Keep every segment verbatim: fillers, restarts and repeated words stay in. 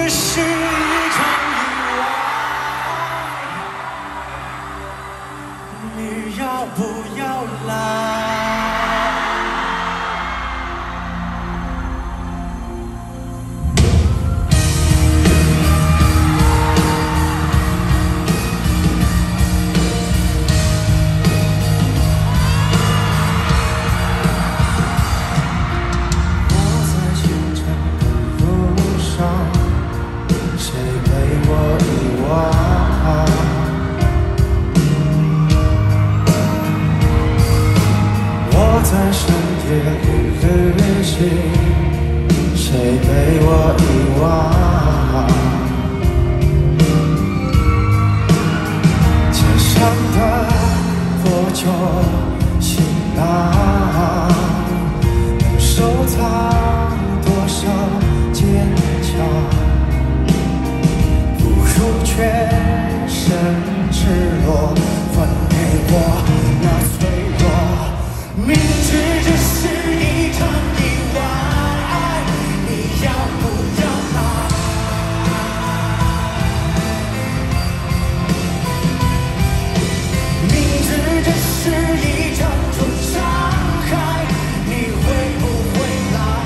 是一场意外，你要不要来？在深夜里旅行，谁被我遗忘？街上的破旧行囊，能收藏多少坚强？不如全身赤裸，还给我那脆弱。明知这是一场意外，你要不要来？明知这是一场重伤害，你会不会来？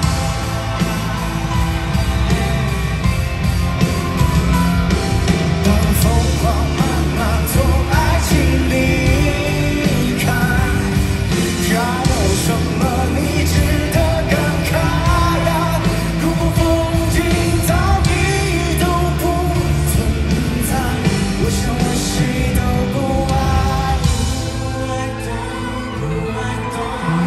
当疯狂慢慢从爱情离开，还有什么你值得感慨啊？如果风景早已都不存在，我想我谁都不爱，不爱都不爱都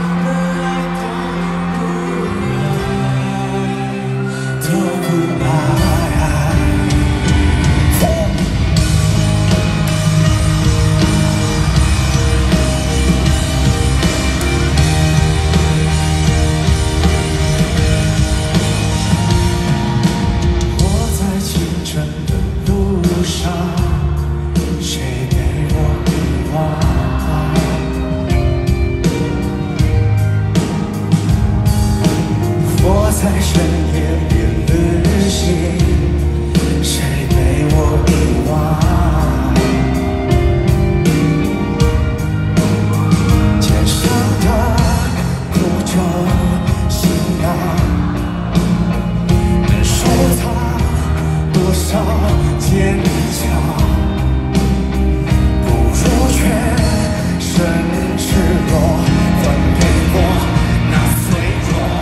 不爱都不爱。在深夜里旅行，谁被我遗忘？肩上的苦酒行囊，能收藏多少坚强？不如全身赤裸，还给我那脆弱。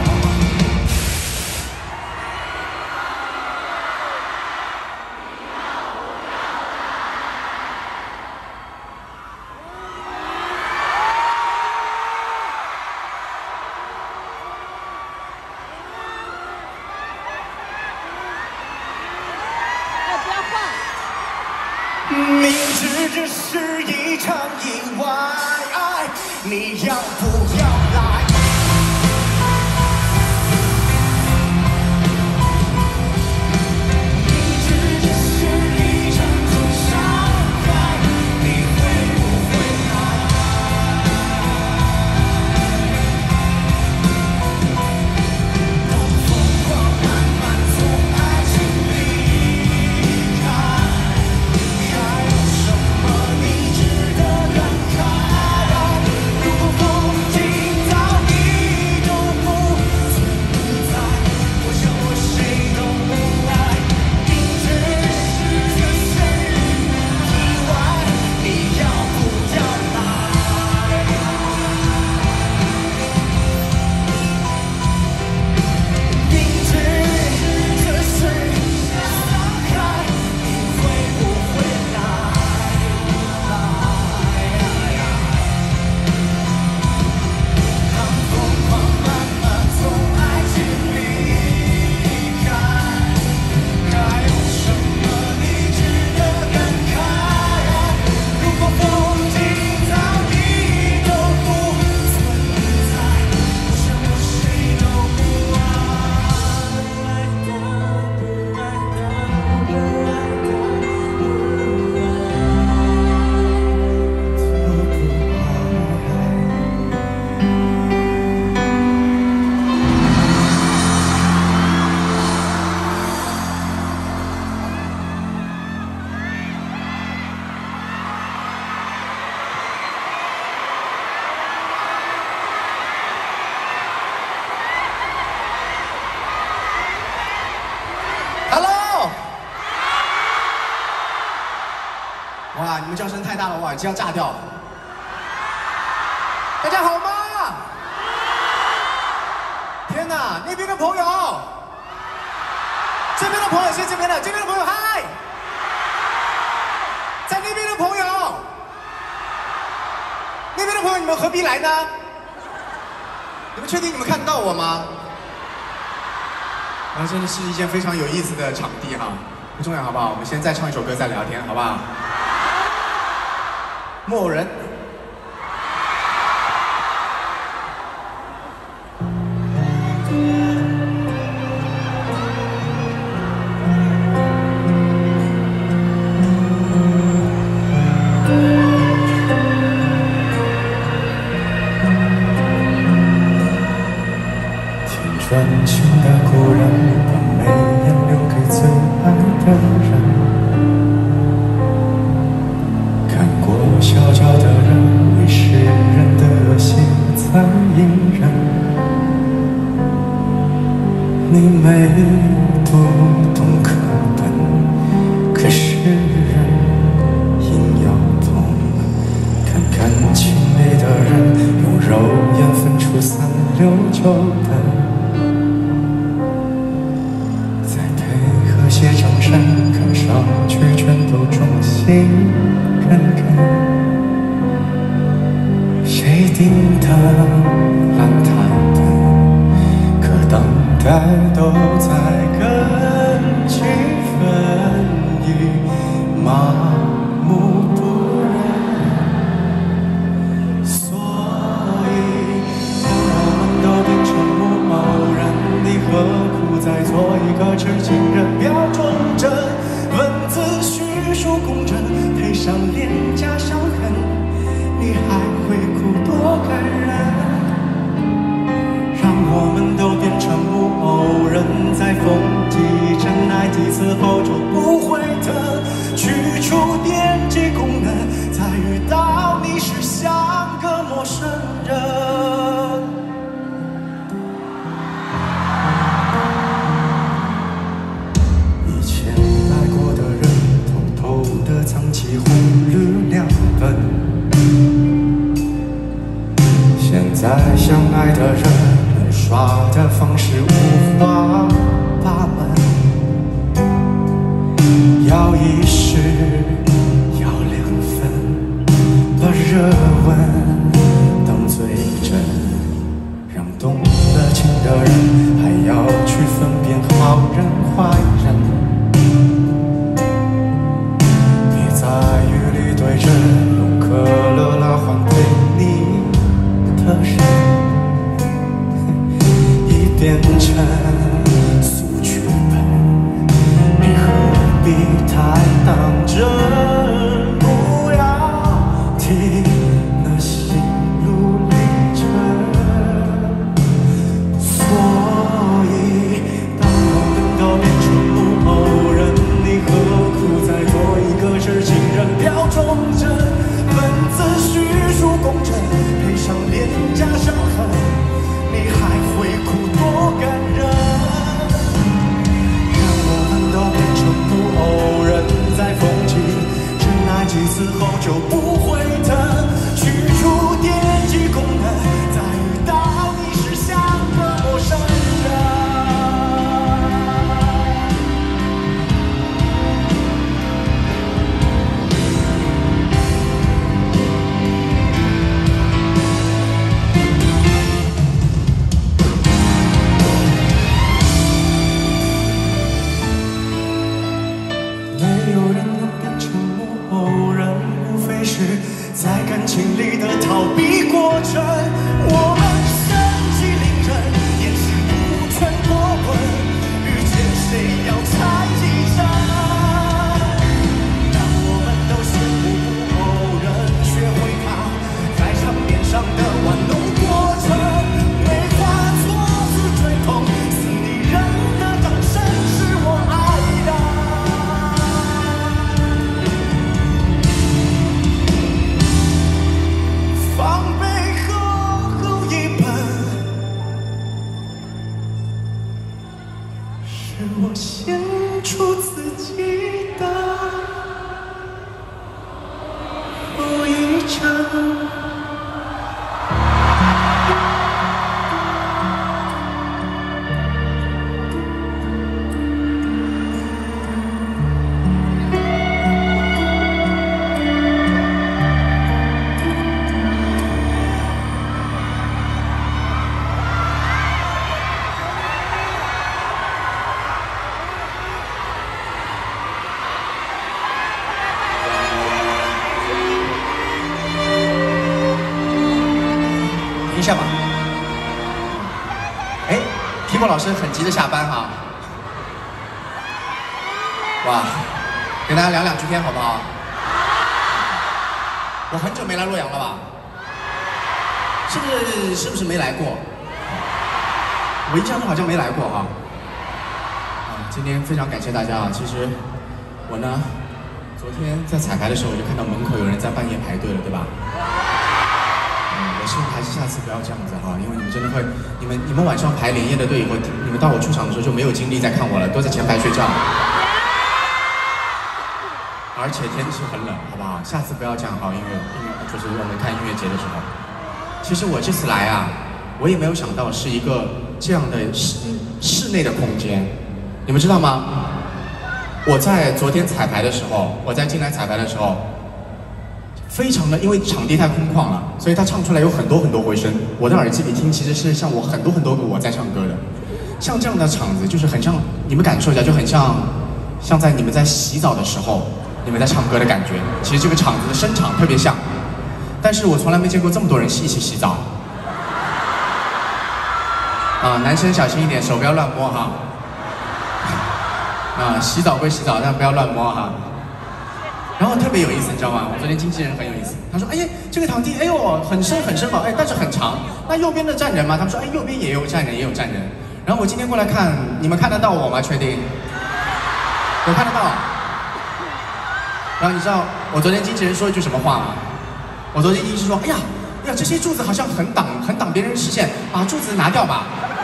明知这是一场意外，你要不要来？明知这是一场重伤害，你会不会来？当疯狂慢慢从爱情离开，还有什么你值得感慨？如果风景哇，你们叫声太大了，我耳机要炸掉了。大家好吗？天哪，那边的朋友，这边的朋友是这边的，这边的朋友嗨，在那边的朋友，那边的朋友，你们何必来呢？你们确定你们看得到我吗？啊，真的是一件非常有意思的场地哈，不重要好不好？我们先再唱一首歌再聊天好不好？木偶人。 专情的故人，把眉眼留给最爱的人。看过小脚的人，为世人的恶心在隐忍。你没读懂课本，可是人硬要懂。看看情里的人，用肉眼分出三六九等。写掌声，看上去全都忠心耿耿。谁定的蓝台灯，可等待都在跟几分已麻木不仁。所以当我们都变成木偶人，你何苦再做一个痴情人？表忠贞，文字叙述公正，配上脸颊伤痕，你还会哭多感人。让我们都变成木偶人，在风笛真爱几次后就不回头，去除电击功能，再遇到你时像个陌生人。藏起红绿两本，现在相爱的人印刷的方式五花八门，要一时，要两分，把热吻当最真，让动了情的人还要去分辨好人坏人。在雨里对着用可乐来换陪你的人，已变成速剧本，你何必太当真？不要提那心路历程。所以当我们都变成木偶人，你何苦再做一个痴情人？表忠贞，文字叙述公正，配上脸颊伤痕，你还会哭多感人。让我们都变成木偶人，在风起真爱几次后就不回头，去除电击功能，再遇到你时像个陌生人。在感情里的逃避过程，我们身骑凌人，也是无权过问，遇见谁要猜几针。让我们都羡慕木偶人，学会他在场面上的玩弄过程，没话错是最痛，死你人的掌声是我爱的。放背后和一下吧。哎，皮莫老师很急着下班哈。哇，跟大家聊两句天好不好？我很久没来洛阳了吧？是不是是不是没来过？我印象中好像没来过哈。啊，今天非常感谢大家啊！其实我呢，昨天在彩排的时候我就看到门口有人在半夜排队了，对吧？我希望还是下次不要这样子哈，因为你们真的会，你们你们晚上排连夜的队以后，你们到我出场的时候就没有精力再看我了，都在前排睡觉。而且天气很冷，好不好？下次不要这样哈，因为因为就是我们看音乐节的时候，其实我这次来啊，我也没有想到是一个这样的室室内的空间，你们知道吗？我在昨天彩排的时候，我在进来彩排的时候。非常的，因为场地太空旷了，所以他唱出来有很多很多回声。我的耳机里听，其实是像我很多很多个我在唱歌的。像这样的场子，就是很像你们感受一下，就很像像在你们在洗澡的时候，你们在唱歌的感觉。其实这个场子的声场特别像，但是我从来没见过这么多人一起洗澡。啊，男生小心一点，手不要乱摸哈。啊，洗澡归洗澡，但不要乱摸哈。然后特别有意思，你知道吗？我昨天经纪人很有意思，他说：“哎呀，这个场地，哎呦，很深很深嘛，哎，但是很长。那右边的站人吗？”他们说：“哎，右边也有站人，也有站人。”然后我今天过来看，你们看得到我吗？确定？我看得到。然后你知道我昨天经纪人说一句什么话吗？我昨天经纪人说：“哎呀，哎呀，这些柱子好像很挡，很挡别人视线，把柱子拿掉吧。”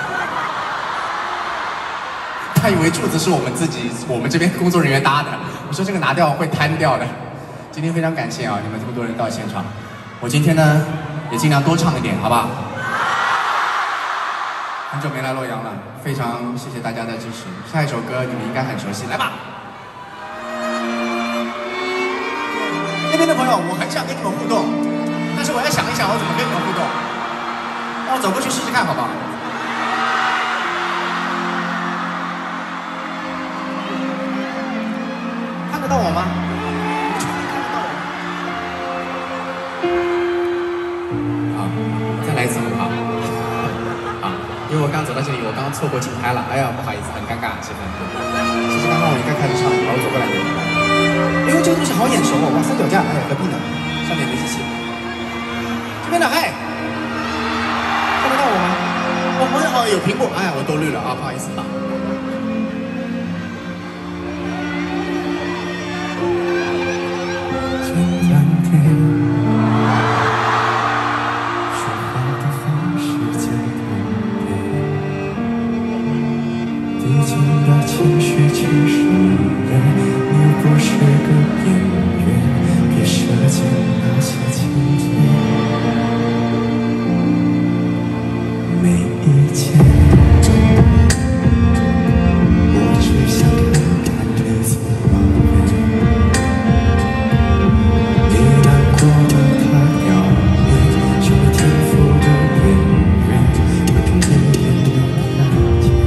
他以为柱子是我们自己，我们这边工作人员搭的。我说这个拿掉会瘫掉的。今天非常感谢啊，你们这么多人到现场。我今天呢也尽量多唱一点，好不好？很久没来洛阳了，非常谢谢大家的支持。下一首歌你们应该很熟悉，来吧。那边的朋友，我很想跟你们互动，但是我要想一想我怎么跟你们互动。让我走过去试试看，好不好？看得到我吗？啊，再来一次舞哈。啊，因为我刚走到这里，我刚刚错过竞拍了，哎呀，不好意思，很尴尬，气氛。其实刚刚我应该开始唱，然后走过来的。因为这个东西好眼熟哦，哇，三脚架，哎，何必呢？上面没机器。这边的，哎，看得到我吗？我我好有屏幕，哎，我多虑了啊，不好意思啊。 情绪其实累，你不是个演员，别设计那些情节。每一件，我只想看看你怎么演。你难过的太表面，是你天赋的演员，我睁着眼没看见。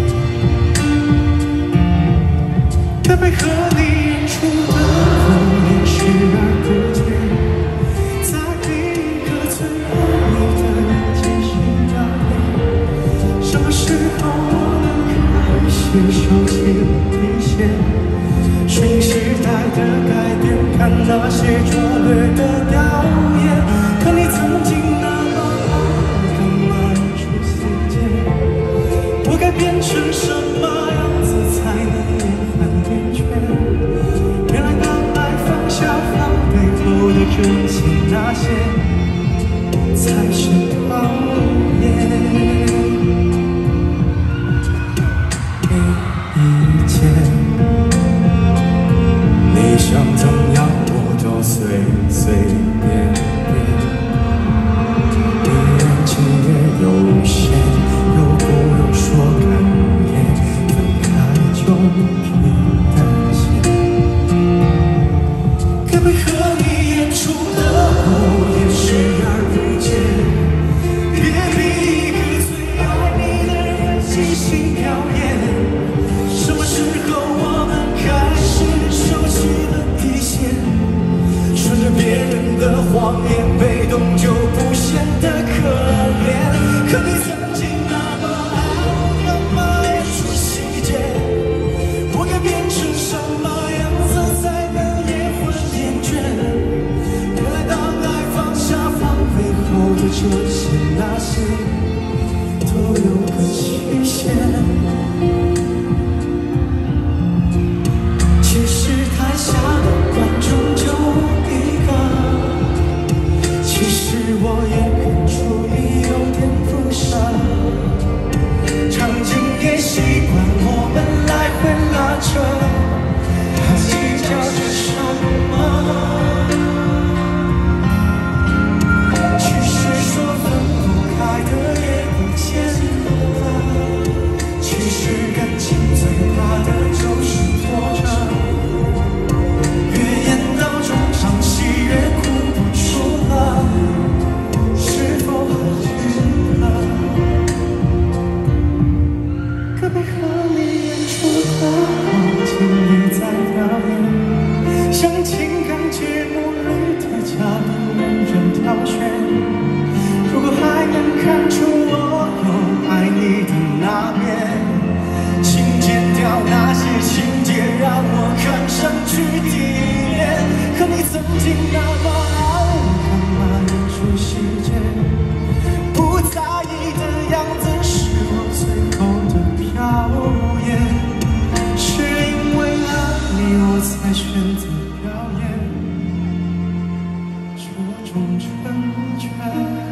在被和你演出的婚礼视而不见，在第一个最后你的即兴表演，什么时候我能开始收起底线？顺应时代的改变，看那些拙劣的表演，可你曾经那么好，干嘛要出死键？我该变成什么样子才能延缓点圈？原来刚来放下防备后的真情，那些才是讨厌。每一件你想怎样我都随随便便。 处的我也视而不见。别逼一个最爱你的人即兴表演。什么时候我们开始熟悉了底线？顺着别人的谎言，被动就不显得可怜。可你曾经那么爱我，干嘛演出细节？我该变成什么样子才能也混厌倦？原来当爱放下防备后的这些那些，都有个期限。其实台下的观众就我一个，其实我也看出你有点不舍。场景也习惯我们来回拉扯，还计较着什么？其实说分不开的也不见得，其实感情最怕的就是拖着，越演到中场戏越哭不出了，是否还记得隔壁和你演出的光景也在表演，像情感节目里的嘉宾任人挑选。如果还能看出我有爱你的那面，请剪掉那些情节，让我看上去体面。可你曾经那么爱我，干嘛演出细节？不在意的样子是我最后的表演，是因为爱你我才选择表演这种成全。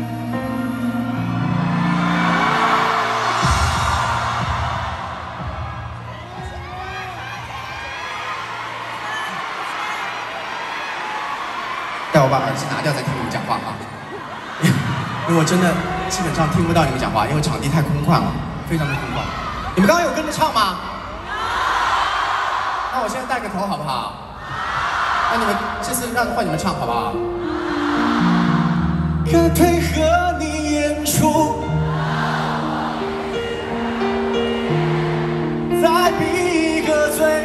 待我把耳机拿掉再听你们讲话啊，因为我真的基本上听不到你们讲话，因为场地太空旷了，非常的空旷。你们刚刚有跟着唱吗？那我现在带个头好不好？那你们这次让换你们唱好不好？ 该配合你演出，再闭一个嘴。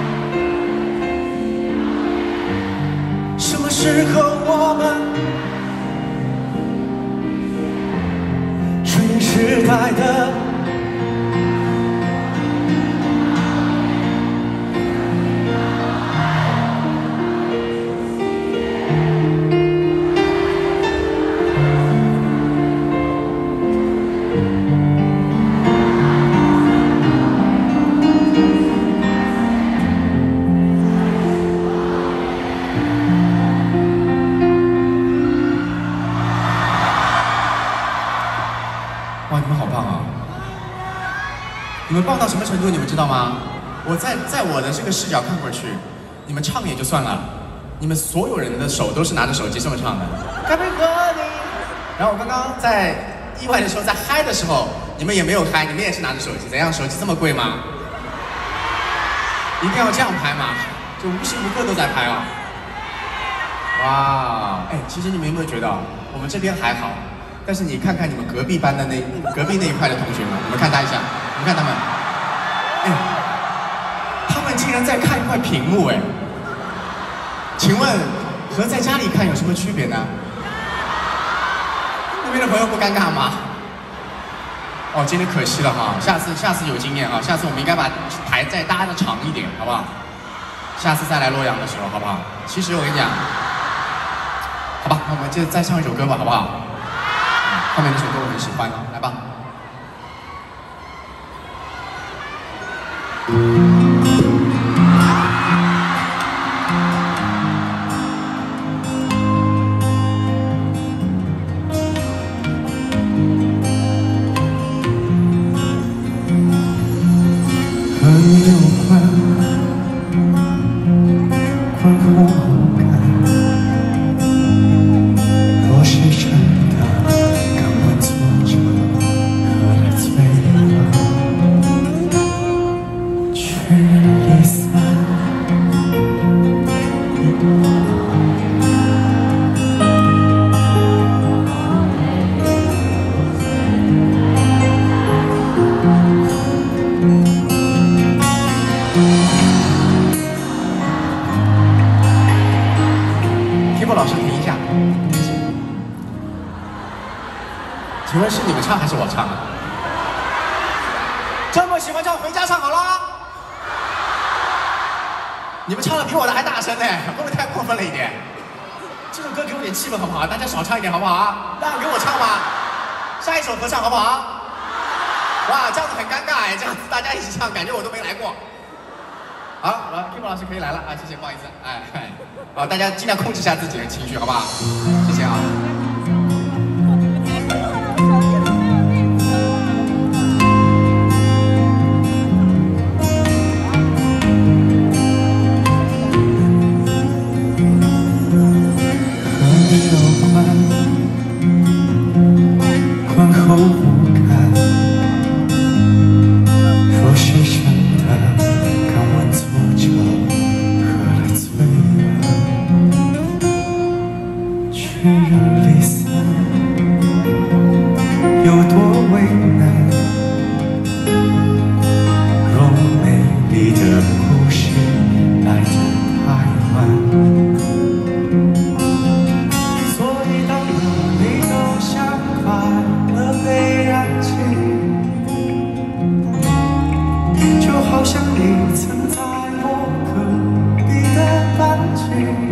什么时候我们顺应时代的哇，你们好棒啊！你们棒到什么程度？你们知道吗？我在在我的这个视角看过去，你们唱也就算了，你们所有人的手都是拿着手机这么唱的。该配合你。然后我刚刚在意外的时候，在嗨的时候，你们也没有嗨，你们也是拿着手机。怎样？手机这么贵吗？一定要这样拍吗？就无时无刻都在拍哦。哇，哎，其实你们有没有觉得，我们这边还好？但是你看看你们隔壁班的那隔壁那一块的同学们，你们看他一下，你们看他们，哎，他们竟然在看一块屏幕哎，请问和在家里看有什么区别呢？那边的朋友不尴尬吗？哦，今天可惜了哈，下次下次有经验啊，下次我们应该把台再搭的长一点，好不好？下次再来洛阳的时候，好不好？其实我跟你讲，好吧，那我们就再唱一首歌吧，好不好？后面那首歌我很喜欢，来吧。 和你有关，关乎我感。若是真的，敢问作者何来罪恶？却老师停一下。请问是你们唱还是我唱啊？这么喜欢唱，回家唱好了。你们唱的比我的还大声呢，会不会太过分了一点？这首歌给我点气氛好不好？大家少唱一点好不好啊？让给我唱吧，下一首合唱好不好？哇，这样子很尴尬哎，这样子大家一起唱，感觉我都没来过。好，来 Kim 老师可以来了啊，谢谢，不好意思，哎哎，好，大家尽量控制一下自己的情绪，好不好？谢谢啊。 宽厚不堪，若是真的，敢问作者何来罪恶？却让离散有多为难？若美丽的故事来得太晚。好像你曾在我隔壁的班级，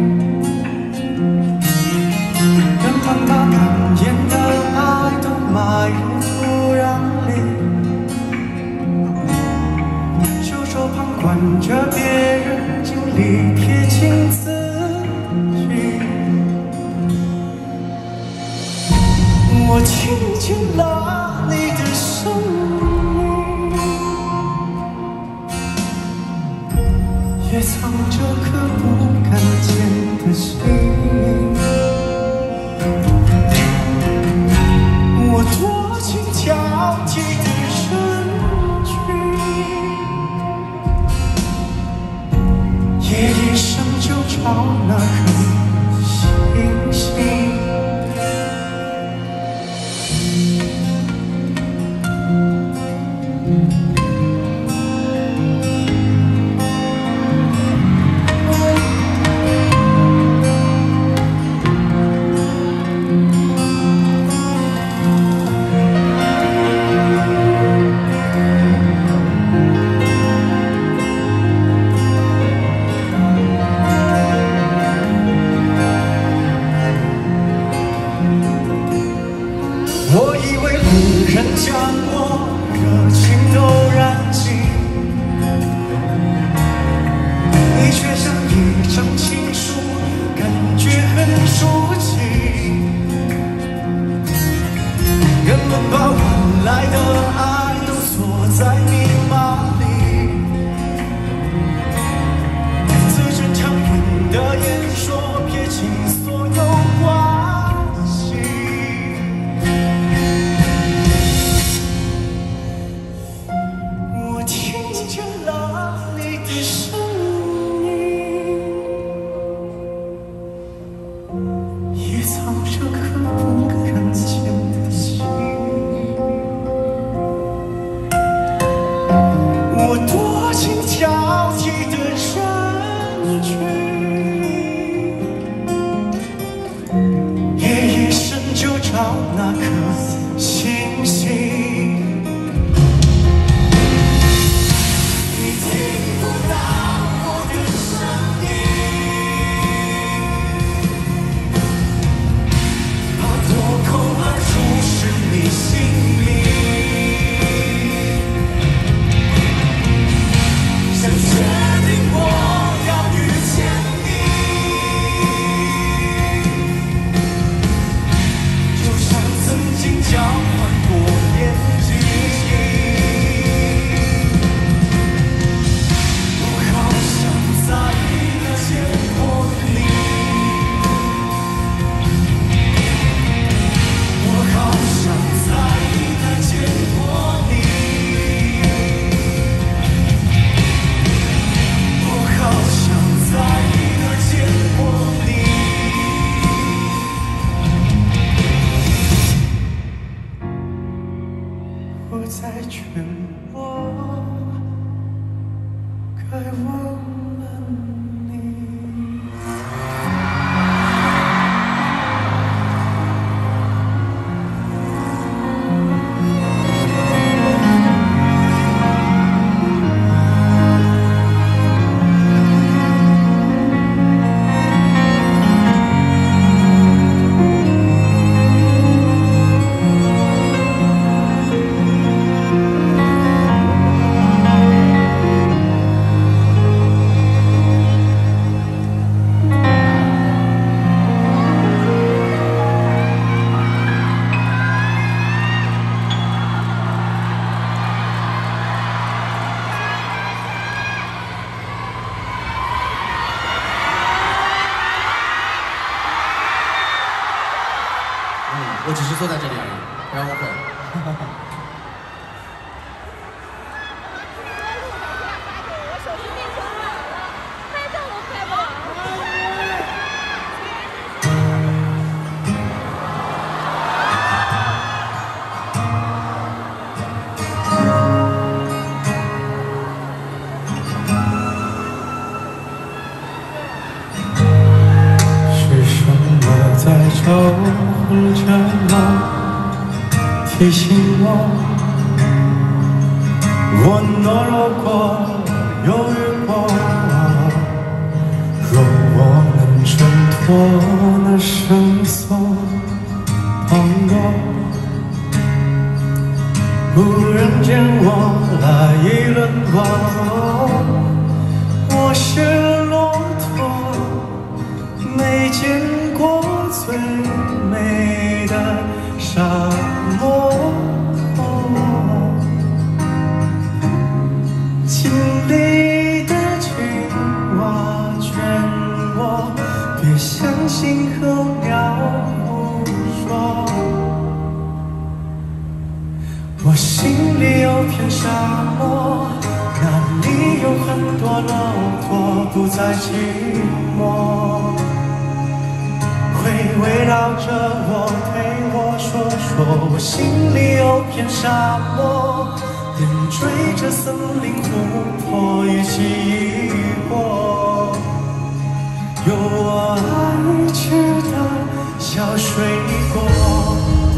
人们把敢言的爱都埋入土壤里，袖手旁观着别人经历，撇清自己。我听见了你的声音，也藏着颗不敢见的心。我躲进挑剔的人群，夜一声就找那颗星星。我以为无人将我热情都燃尽，你却像一张情书，感觉很抒情。人们把晚来的爱都锁在密码里，字正腔圆的演说，撇清所有关系。我听见了你的声音，也藏着颗不敢见的心。我躲进挑剔的人群，夜一声就找那颗星星。就像曾经。 我只是坐在这里而已，不要误会。 在招呼着我，提醒我，我懦弱过，犹豫过。若我能挣脱那绳索绑我，无人见我来议论我，我是骆驼，没见过最美的沙漠，经历的青蛙劝我别相信候鸟胡说，我心里有片沙漠，那里有很多骆驼，不再寂寞。会围绕着我，陪我说说，我心里有片沙漠，跟追着森林湖泊一起移过，有我爱吃的小水果。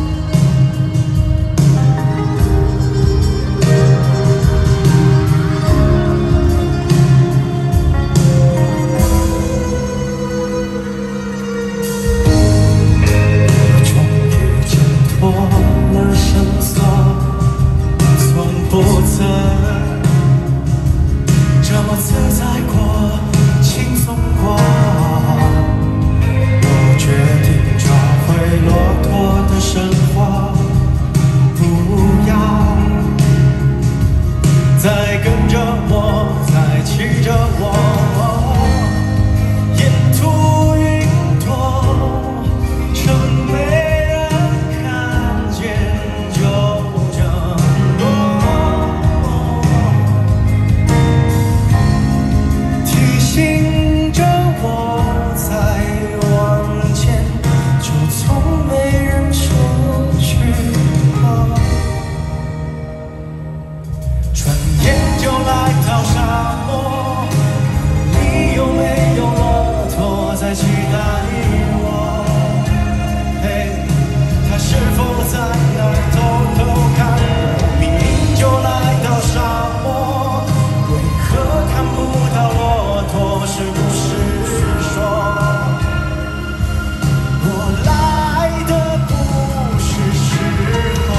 不曾这么自在过，轻松过。我决定找回骆驼的生活，不要再跟着我，再骑着我，沿途云朵，趁没人看见就醒着我再往前，就从没人出去过。转眼就来到沙漠，你有没有骆驼在期待我？嘿，他是否在那儿偷偷看我？明明就来到沙漠，为何看不到骆驼？是不是说我来的不是时候？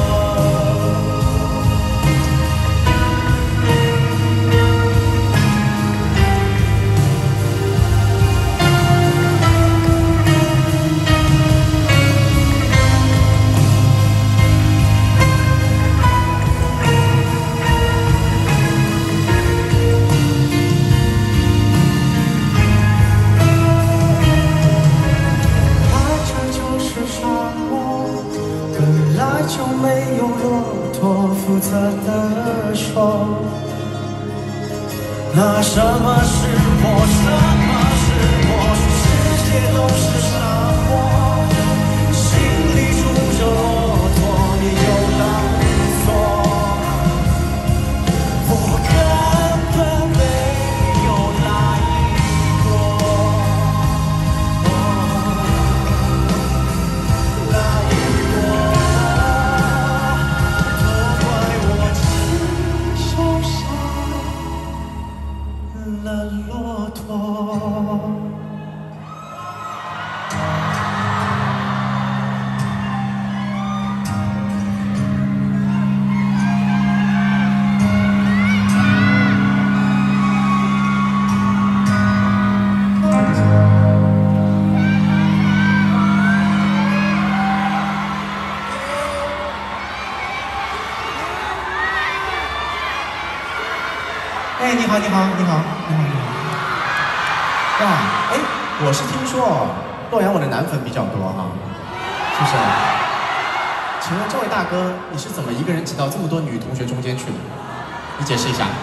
就没有骆驼负责的说，那什么是我？什么是我？世界都是沙漠，心里住着骆驼，也有狼索。我根本没有来过，来过。了骆驼。 哎，你好，你好，你好，你好，你好。哇，哎，我是听说洛阳我的男粉比较多哈，是不是？ 请问这位大哥，你是怎么一个人挤到这么多女同学中间去的？你解释一下。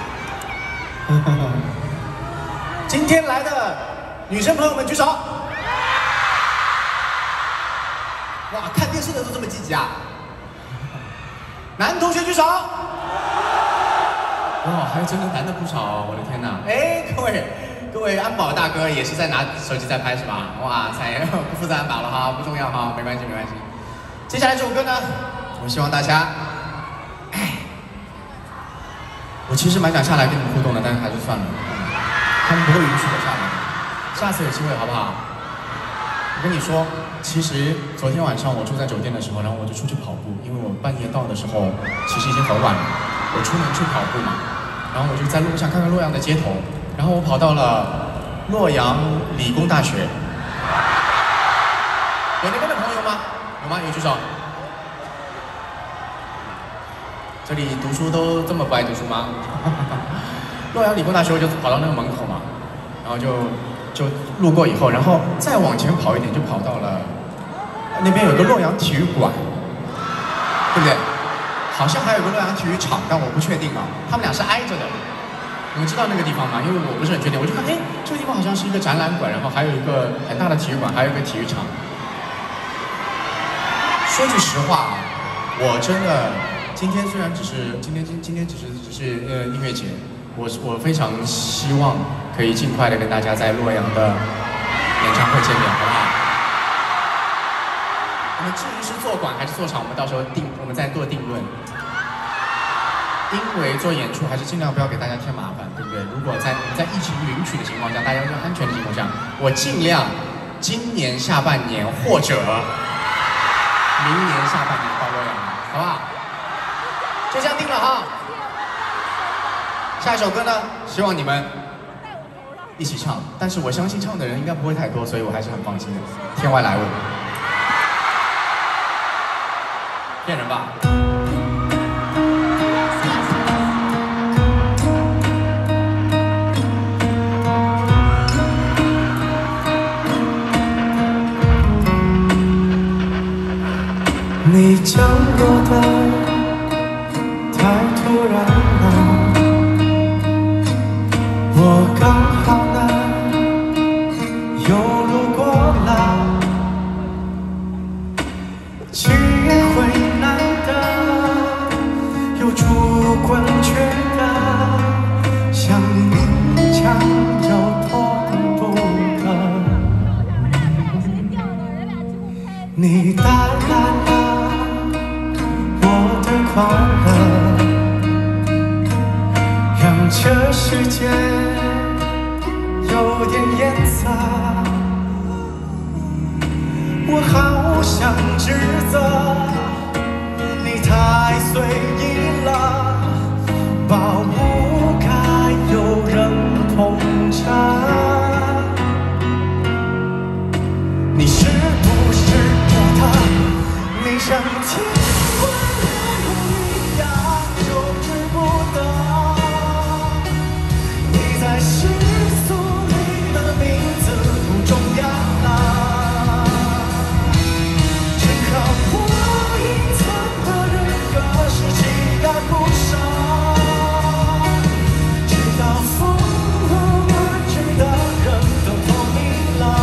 今天来的女生朋友们举手。哇，看电视的都这么积极啊！男同学举手。哇，还真的男的不少哦，我的天哪！哎，各位各位安保大哥也是在拿手机在拍是吧？哇塞，不负责安保了哈，不重要哈，没关系没关系。接下来这首歌呢，我希望大家，哎，我其实蛮想下来跟你们互动的，但是还是算了，他们不会允许我下来的。下次有机会好不好？我跟你说。其实昨天晚上我住在酒店的时候，然后我就出去跑步，因为我半夜到的时候，其实已经很晚了。我出门去跑步嘛，然后我就在路上看看洛阳的街头，然后我跑到了洛阳理工大学。有那边的朋友吗？有吗？有举手。这里读书都这么不爱读书吗？洛阳理工大学我就跑到那个门口嘛，然后就就路过以后，然后再往前跑一点，就跑到了。那边有个洛阳体育馆，对不对？好像还有个洛阳体育场，但我不确定啊。他们俩是挨着的。你们知道那个地方吗？因为我不是很确定。我就看，哎，这个地方好像是一个展览馆，然后还有一个很大的体育馆，还有一个体育场。说句实话啊，我真的今天虽然只是今天今今天只是只是呃音乐节，我我非常希望可以尽快的跟大家在洛阳的演唱会见面，好不好？我们至于是做馆还是做场，我们到时候定，我们再做定论。因为做演出还是尽量不要给大家添麻烦，对不对？如果在在疫情允许的情况下，大家要安全的情况下，我尽量今年下半年或者明年下半年到洛阳，好不好？就这样定了哈。下一首歌呢，希望你们一起唱，但是我相信唱的人应该不会太多，所以我还是很放心的。天外来物。骗人吧！ 你降落的太突然了，我刚好呢又路过了。机会难得，有主观觉得像你将要同步的，你带来了我的快乐，让这世界有点颜色。我好想指责你太随意了，宝不该有人捧着。你是不是我的？你像天外来物一样就值不得。你在世俗里的名字不重要了。我隐藏的人格是期待不舍，直到风和万知的人都同意了，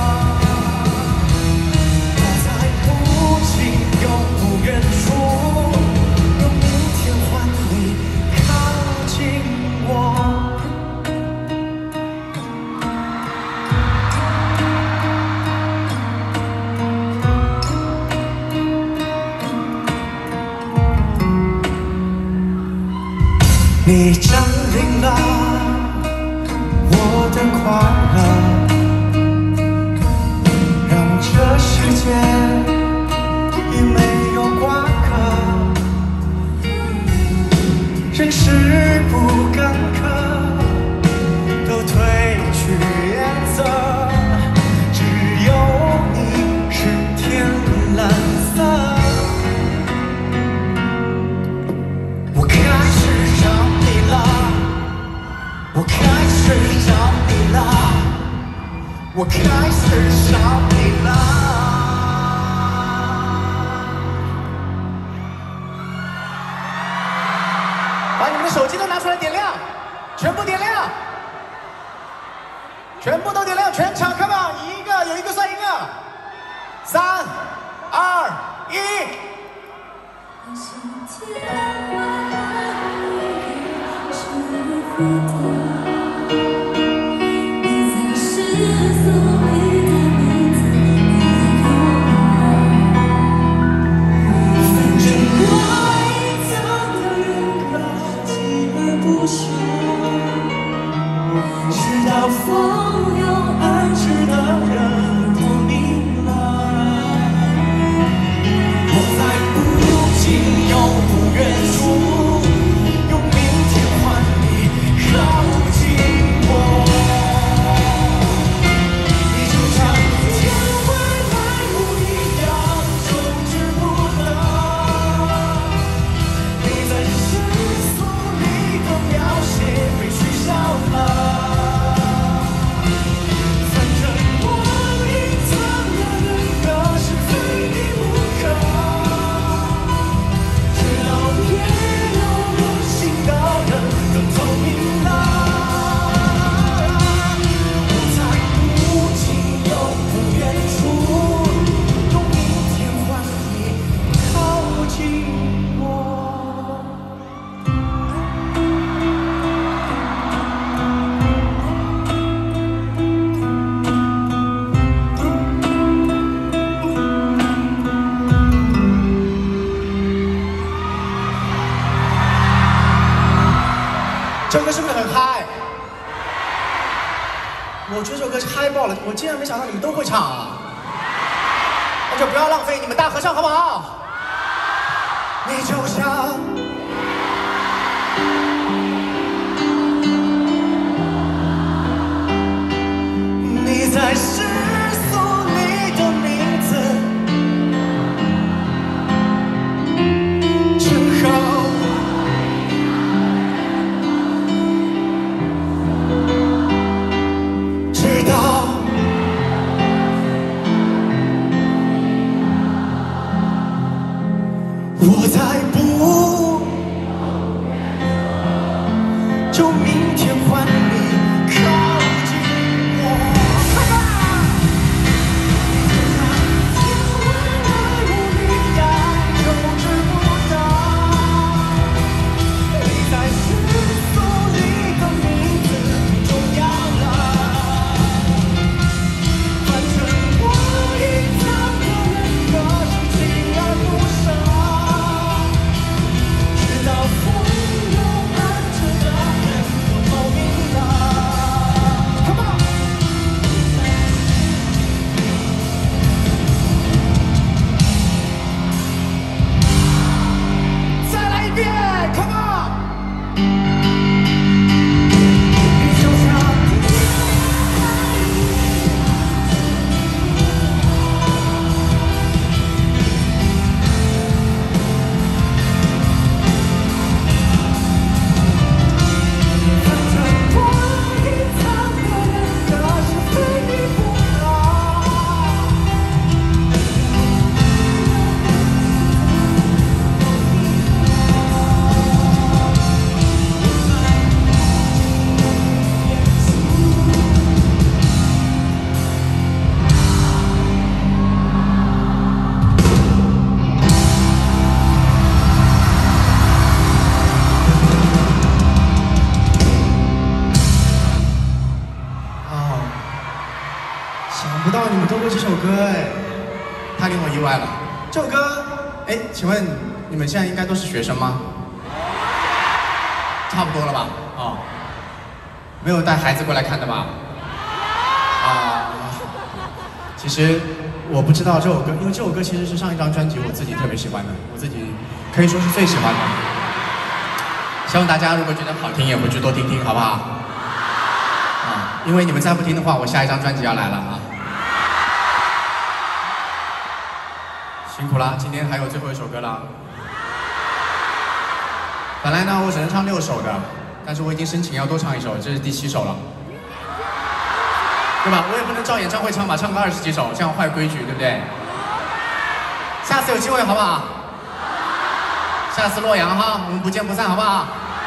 我在不近又不远处，用明天换你靠近我。你占领了我的快乐，让这世界已没有瓜葛，人事不干戈都褪去颜色，只有你是天蓝色。我开始找你了，我开始找你了，我开始找你了。 一。 直到风有安置的人都明了，我在不近又不远处，用明天换你靠近我。你就像天外来物一样收拾不得，你在世俗里的描写被取消了。 这首歌是不是很嗨？我觉得这首歌是嗨爆了，我竟然没想到你们都会唱啊！那就不要浪费你们大合唱好不好？你就像你在世俗里的名字，正好。我在不，就明天换你靠近我。天外来物一样收拾不得，你在世俗里的名字不重要了，反正我隐藏的人可是锲而不舍。 不到你们都会这首歌哎， 太令我意外了。这首歌，哎，请问你们现在应该都是学生吗？差不多了吧？哦，没有带孩子过来看的吧？啊，其实我不知道这首歌，因为这首歌其实是上一张专辑我自己特别喜欢的，我自己可以说是最喜欢的。希望大家如果觉得好听，也回去多听听，好不好？啊，因为你们再不听的话，我下一张专辑要来了啊。辛苦了，今天还有最后一首歌了。本来呢，我只能唱六首的，但是我已经申请要多唱一首，这是第七首了，对吧？我也不能照演唱会唱吧，唱个二十几首，这样坏规矩，对不对？下次有机会好不好？下次洛阳哈，我们不见不散，好不好？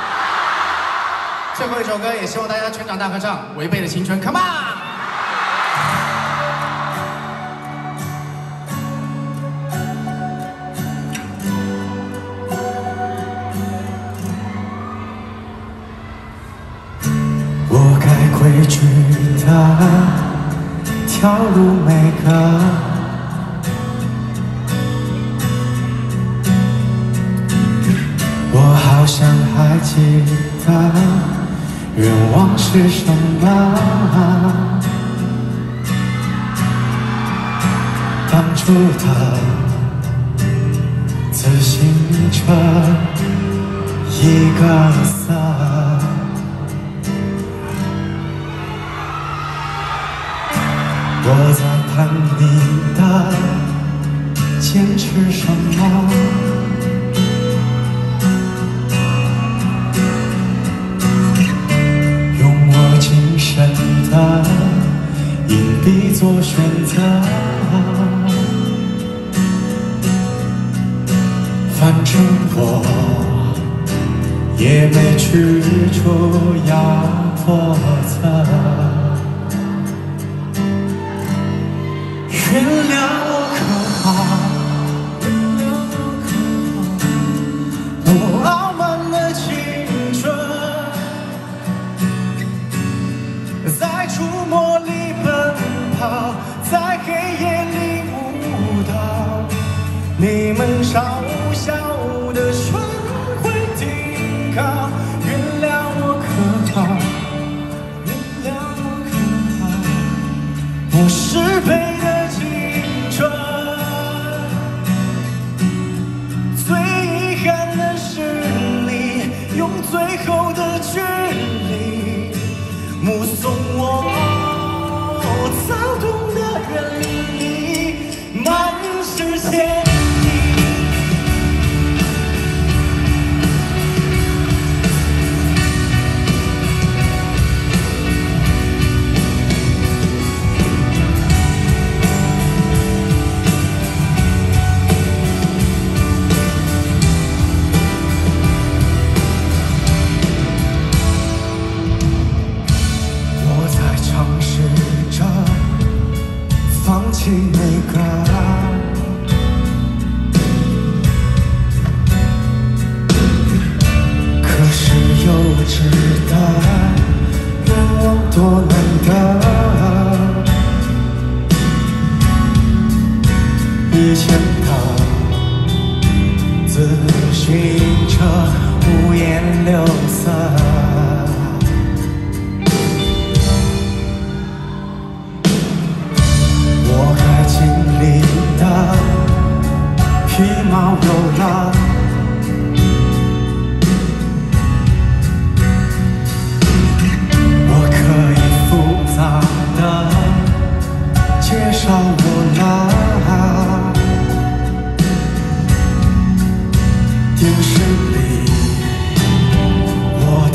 最后一首歌，也希望大家全场大合唱，《违背的青春》 ，Come on！ 的跳入每个我好像还记得愿望是什么，当初的自行车一个色，我在盼你的坚持什么，用我今生的硬币做选择，反正我也没去处要叵测，原谅我可好？我傲慢的青春，在触摸里奔跑，在黑夜里舞蹈，你们嘲笑的唇会停靠，原谅我可好？原谅我可好？我是被的青春，最遗憾的是你用最后的距离目送我躁动的人里满是嫌疑。我在尝试着放弃那个可是幼稚的愿望多难得，以前的自行车五颜六色，我该经历的皮毛肉了，我可以复杂的介绍我了，电视里我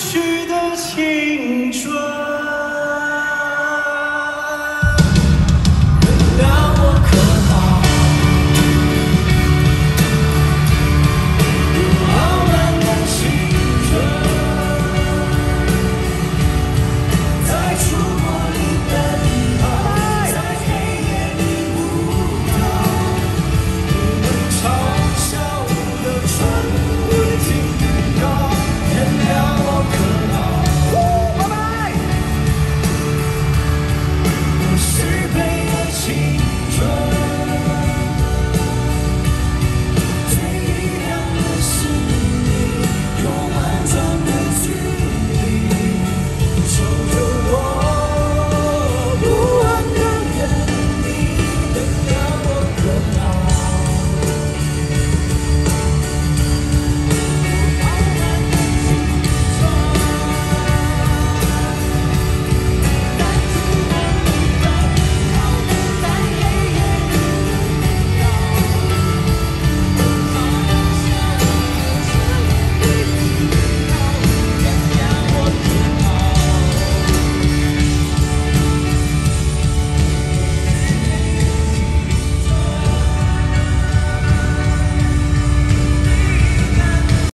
去的青春。